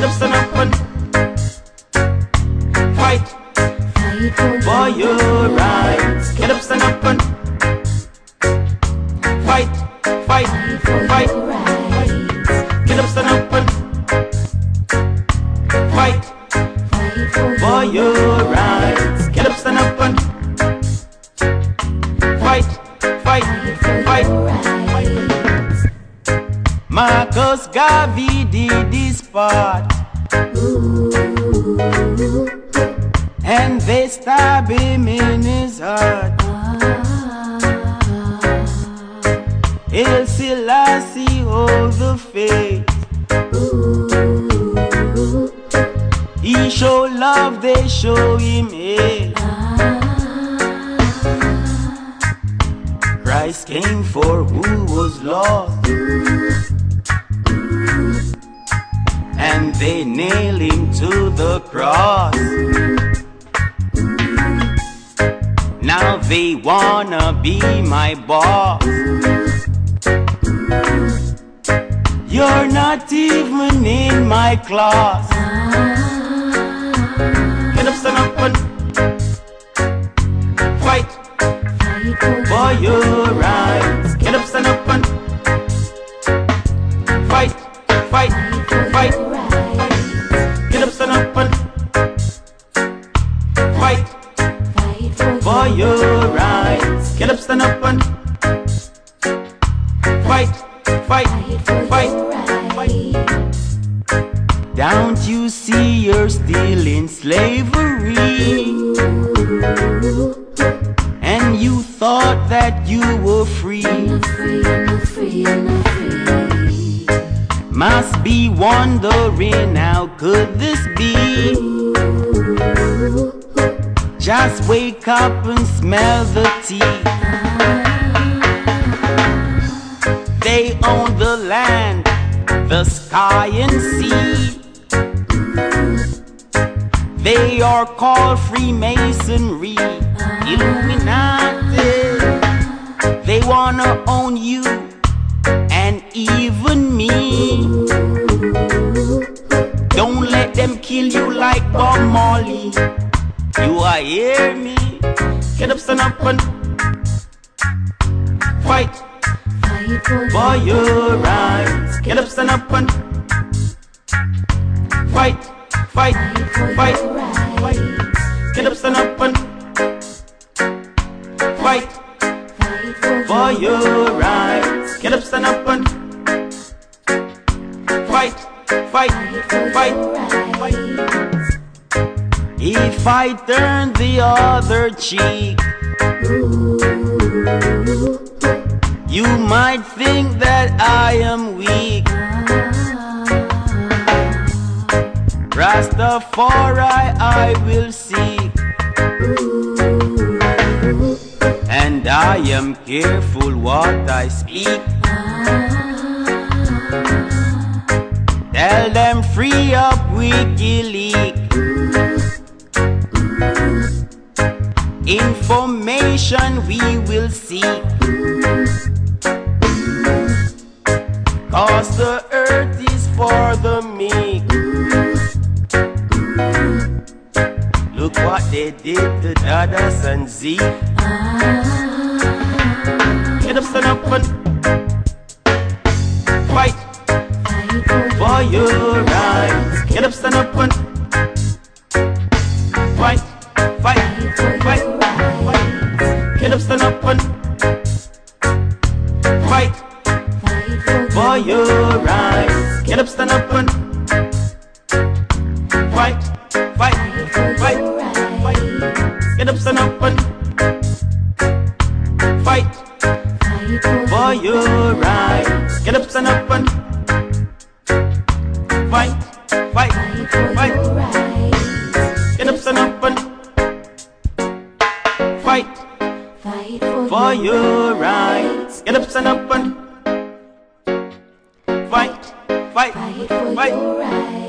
Get up, stand up and fight for your rights. Get up, stand up and fight, fight, fight. Get up, stand up and fight for your rights. Get up, stand up and fight, fight, fight. Marcus Garvey did his part, and they stab him in his heart. Haile Selassie hold the faith. He show love, they show him hate. Christ came for who was lost, and they nail him to the cross. Now they wanna be my boss. You're not even in my class. Get up, stand up and fight for your rights. Get up, stand up and fight, fight, fight. Get up, stand up and fight for your rights. Get up, stand up and fight, fight, fight. Don't you see you're still in slavery? And you thought that you were free. Must be wondering how could this be? Just wake up and smell the tea. They own the land, the sky and sea. They are called Freemasonry, Illuminati. They wanna own you and even me. Don't let them kill you like Bob Marley. You are hear me? Get up, stand up and fight for your rights. Get up, stand up and fight, fight, fight. Get up, stand up and fight for your rights. Get up, stand up and fight, fight, fight. If I turn the other cheek, you might think that I am weak. Rastafari I will seek, and I am careful what I speak. Tell them free up WikiLeaks. Information we will seek, 'cause the earth is for the meek. Look what they did to Dadas and Zeke. Get up, stand up and fight for your rights. Get up, stand up and fight, fight, fight. Get up, stand up and fight for your rights. Get up, stand up and fight, fight, fight. Get up, stand up and fight for your rights. Get up, stand up and fight, fight, fight. Get up, stand up and fight for your rights. Get up, stand up and fight, fight, fight.